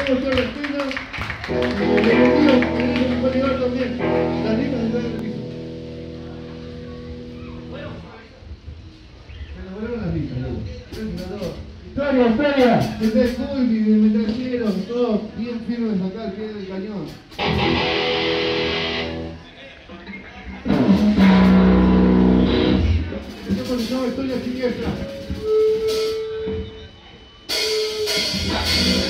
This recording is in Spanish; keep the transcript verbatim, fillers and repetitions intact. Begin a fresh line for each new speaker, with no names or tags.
Tenemos todas las penas. Bienvenidos, bienvenidos, pueden llevar también. Las libras están en el piso. Se elaboraron las listas, Historia, historia. El de Culpi, de metralleros, todos bien firmes acá al pie del cañón. Esto es una historia siniestra.